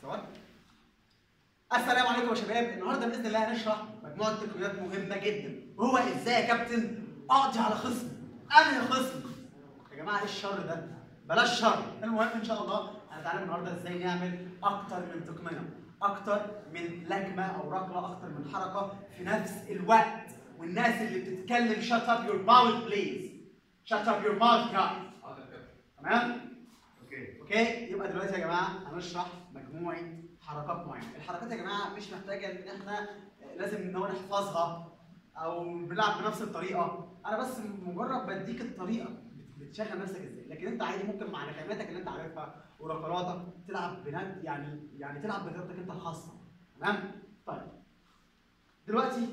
سواء. السلام عليكم يا شباب، النهارده باذن الله هنشرح مجموعه تقنيات مهمه جدا، وهو ازاي يا كابتن اقضي على خصم. انهي خصم؟ يا جماعه ايه الشر ده؟ بلاش شر. المهم ان شاء الله هنتعلم النهارده ازاي نعمل اكتر من تقنيه، اكتر من لكمه او ركله، اكتر من حركه في نفس الوقت. والناس اللي بتتكلم shut up your mouth please. shut up your mouth guys. تمام؟ اوكي يبقى دلوقتي يا جماعه هنشرح مجموعه حركات معينه. الحركات يا جماعه مش محتاجه ان احنا لازم ان هو نحفظها او بنلعب بنفس الطريقه، انا بس مجرد بديك الطريقه بتشغل نفسك ازاي، لكن انت عادي ممكن مع لكماتك اللي انت عارفها وركلاتك تلعب بنفس يعني تلعب بطريقتك انت الخاصه. تمام؟ طيب دلوقتي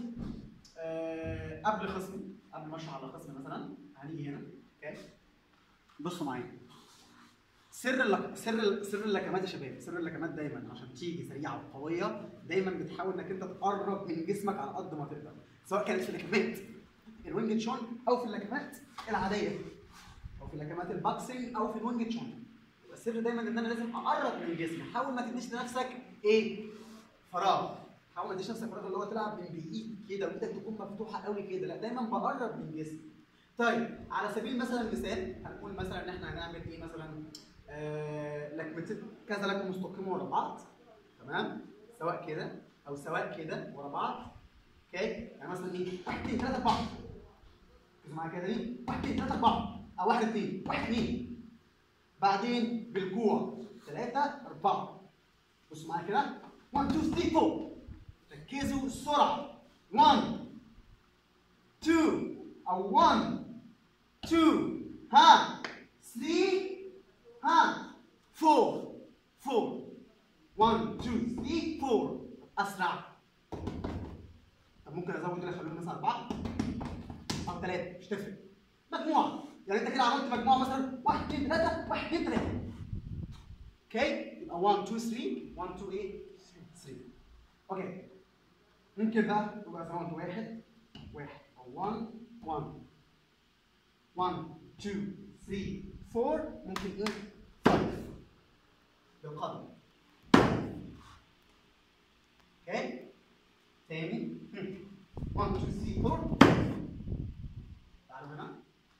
قبل ما اشرح على خصم مثلا هنيجي هنا. اوكي بصوا معايا، سر اللكمات يا شباب، سر اللكمات دايما عشان تيجي سريعه وقويه دايما بتحاول انك انت تقرب من جسمك على قد ما تقدر، سواء كانت في اللكمات الوينج تشون او في اللكمات العاديه او في اللكمات الباكسنج او في الوينج تشون. السر دايما ان انا لازم اقرب من جسمي، حاول ما تديش لنفسك فراغ، حاول ما تديش لنفسك فراغ اللي هو تلعب من بايد كده وايدك تكون مفتوحه قوي كده، لا دايما بقرب من جسمي. طيب على سبيل مثلا المثال هنقول مثلا ان احنا هنعمل مثلا لكمتين كذا لكمه مستقيمه ورا بعض، تمام؟ سواء كده او سواء كده ورا بعض. اوكي يعني مثلا 1 2 3 4. ركزوا معايا كده، 1 2 3 4 او 1 2 1 2. بعدين بالكوع 3 4. بصوا معايا كده 1 2 3 4. ركزوا السرعه 1 2 او 1 2 3 4 1 2 3 4. اسرع. طب ممكن ازود كده اخليهم مثلا 4 او 3 مش تفرق. مجموعه يعني انت كده عملت مجموعه مثلا 1 2 3 1 2 3. اوكي يبقى 1 2 3 1 2 3. اوكي ممكن بقى تبقى زي ما قلت 1 1 او 1 1 1 2 3 4. ممكن 5 بالقدم. اوكي تاني 1 2 3 4. تعالوا هنا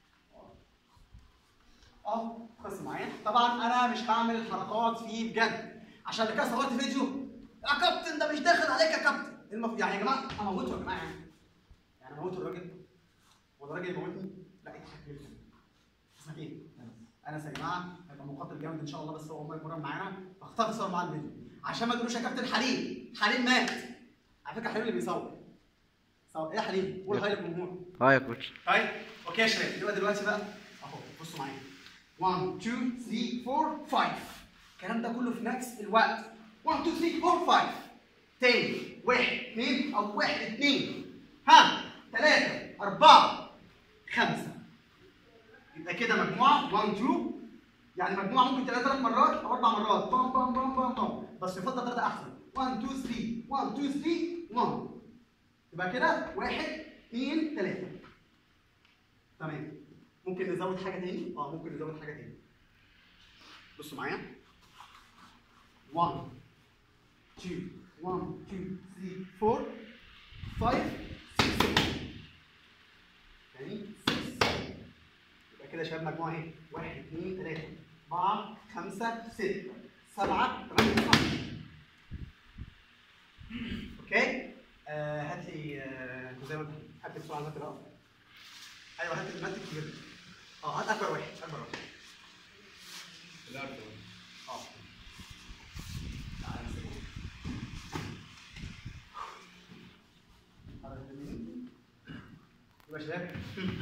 قسم معين. طبعا انا مش هعمل الحركات فيه بجد عشان اللي كده صورت فيديو يا كابتن ده مش داخل عليك يا كابتن. يعني يا جماعه اموته يا جماعه، يعني اموته الراجل ولا الراجل يموتني؟ لا اتحكمت. اسمك ايه؟ انس يا جماعه هيبقى مقاتل جامد ان شاء الله، بس هو ما يتمرن معانا فاختار تصور معاه الفيديو عشان ما تقولوش يا كابتن حليم مات. على فكره حليم اللي بيصور ايه يا حليم؟ قول هاي للجمهور. هاي يا كوتش. طيب اوكي يا شباب يبقى دلوقتي بقى اهو بصوا معايا 1 2 3 4 5. الكلام ده كله في نفس الوقت 1 2 3 4 5. تاني 1 2 او 1 2 3 4 5. يبقى كده مجموعه 1 2، يعني مجموعه ممكن تلاقيها 3 مرات او 4 مرات بام بام بام بام بام، بس يفضل 3 احسن. 1 2 3 1 2 3 1. يبقى كده 1 2 3. تمام. ممكن نزود حاجه تاني؟ ممكن نزود حاجه تاني. بصوا معايا 1 2 1 2 3 4 5 6 تاني 6. يبقى كده يا شباب مجموعه اهي 1 2 3 4 5 6 7 8 9. اوكي هات لي زي ما هات لي بسرعه المات. ايوه هات المات الكبير. هات اكبر واحد اكبر واحد. الارض تعالى نمسكه. يبقى يا شباب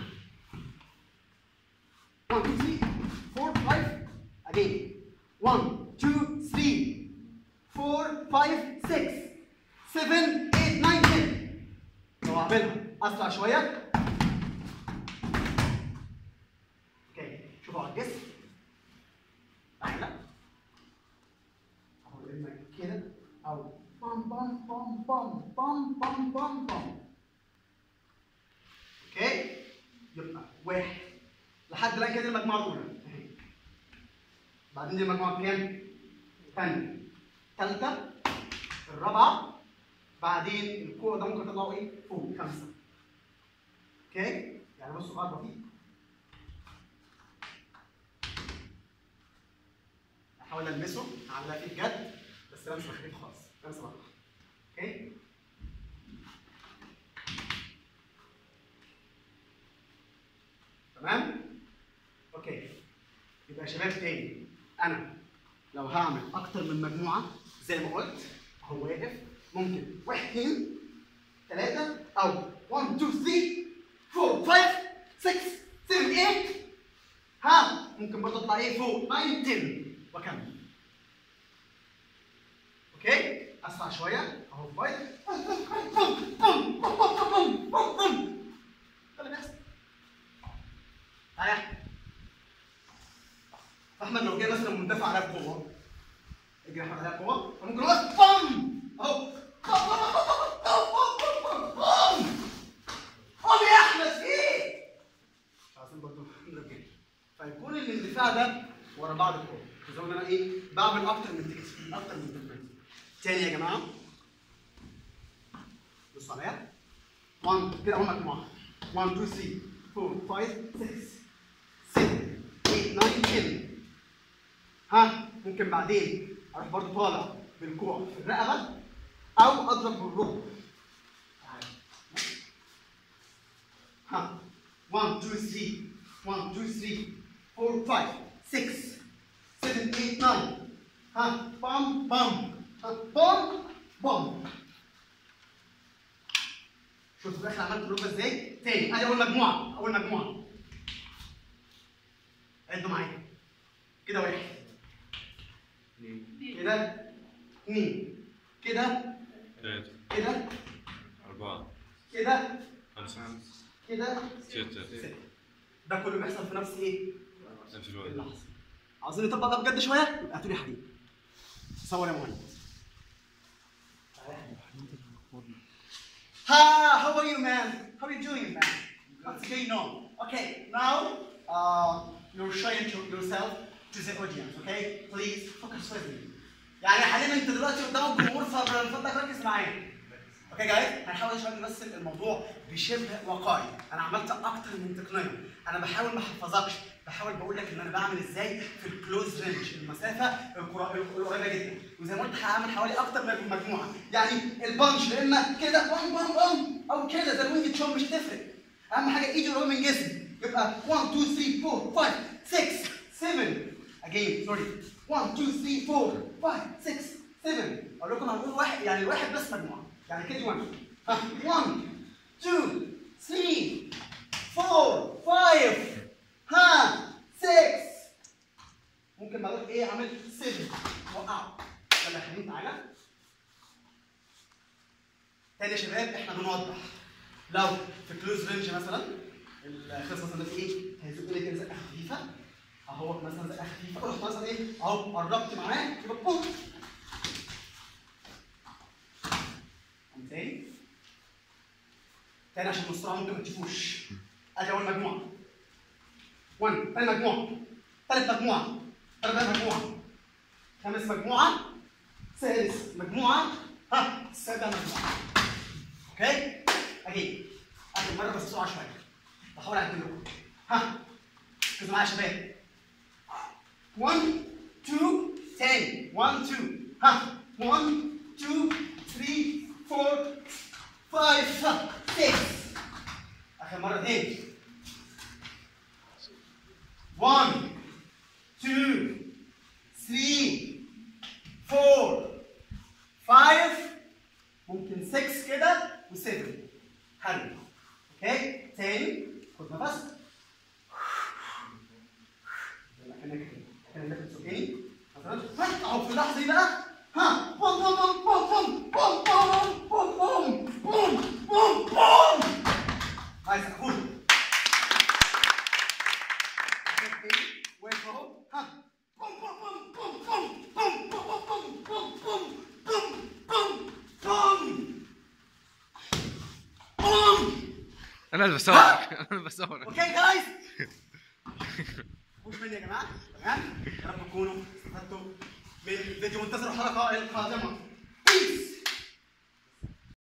1 2 3 4 5 again 1 2 3 4 5 6 7 8 9 10. لو هعملها اسرع شويه. اوكي شوفوا على الجسم. تعالى اهو لما كده او بام بام بام بام بام بام بام بام. اوكي يبقى 1 لحد الان كده المجموعه الاولى. بعدين دي المجموعه كام؟ ثانيه الثالثه، الرابعه، بعدين الكوع ده ممكن تطلعوا ايه؟ فوق 5. اوكي؟ يعني بصوا بعد بطيء. احاول المسه، هعملها فيه بجد، بس لمسه خفيف خالص، لمسه بطيء. اوكي؟ تمام؟ اوكي. يبقى يا شباب تاني، انا لو هعمل اكتر من مجموعه زي ما قلت، هو واقف ممكن 1 2 3 او 1 2 3 4 5 6 7 8. ها ممكن برضه اطلع ايه فوق 9 10 واكمل. اوكي؟ اسرع شويه اهو. فايت خلي بيحصل. تعالى احمد، لو جاي مثلا مندفع عليها بقوه، اجري احمد عليها بقوه، فممكن اقف بام اهو. قوم يا احمد، في ايه؟ مش عايزين برضه نرجع، فيكون الاندفاع ده ورا بعض القوه. زي ما انا ايه بعمل اكتر من تكتيك، اكتر من تكتيك. تاني يا جماعه، بصوا عليا. 1 كده اهو مجموعه 1 2 3 4 5 6 7 8 9 10. ها ممكن بعدين اروح برضه طالع بالكوع في الرقبه او اضرب بالركبه. ها 1 2 3 1 2 3 4 5 6 7 8 9. ها بام بام بام بام. شوفوا في الاخر عملت الركبه ازاي؟ تاني ادي اول مجموعه، اول مجموعه. عدوا معايا كده 1 كده 2 كده 3 كده 4 كده 5 كده 6. ده كله بيحصل في نفس ايه؟ نفس الوقت. اللحظه. عاوزين نطبق ده بجد شويه؟ يبقى هاتوا لي حديد. صور يا مهندس. Hi, how are you, man? How are you doing, man? What's going on? Okay, now you're showing yourself to the audience, okay? Please focus with me. يعني حاليا انت دلوقتي قدام الجمهور، فبفضلك ركز معايا. اوكي جايز، هنحاول شويه نمثل الموضوع بشبه واقعي. انا عملت اكتر من تقنيه، انا بحاول ما احفظكش، بحاول بقول لك ان انا بعمل ازاي في الكلوز رينج، المسافه القريبه جدا. وزي ما قلت هعمل حوالي اكتر من مجموعه، يعني البانش يا اما كده بام بام بام او كده زي الوينج تشون، مش هتفرق. اهم حاجه ايدي قريبه من جسمي، يبقى 1 2 3 4 5 6 7. اجين سوري 1 2 3 4 5 6 7. اقول لكم هنقول واحد، يعني الواحد بس مجموعه، يعني كده 1 1 2 3 4 5 ها 6. ممكن بعدين ايه اعمل 7 وقعوا. يلا يا حبيبي تعالى تاني يا شباب. احنا بنوضح لو في كلوز رينج مثلا الخصم مثلا ايه هيزق لي كده زقه خفيفه اهو، مثلا زقه خفيفه، رحت مثلا ايه اهو قربت معاه يبقى بوم. تاني عشان المصطلح ممكن ما تشوفوش. ادي اول مجموعه 1، ثاني مجموعه، ثالث مجموعه، رابع مجموعه، خامس مجموعه، سادس مجموعه، ها سابع مجموعه. اوكي؟ اجي اخر مره بس بسرعه شويه، بحاول اعدل لكم. ها ركزوا معايا يا شباب. 1 2 تاني 1 2 ها 1 2 3 4 5 6. آخر مرة تاني 1 2 3 4 5 ممكن 6 كده و7. حلو. اوكي؟ تاني خد نفس. يلا كأنك بتسوقني مثلا اهو في اللحظة دي بقى ها بوم بوم بوم بوم بوم بوم بوم بوم بوم بوم. عايز اقول واقف اهو ها بوم بوم بوم بوم بوم بوم بوم بوم بوم بوم بوم بوم. انا اللي بصورك، انا اللي بصورك. اوكي جايز، مش مني يا جماعه. تمام؟ يا رب تكونوا استفدتوا بالفيديو منتظر الحلقه القادمه.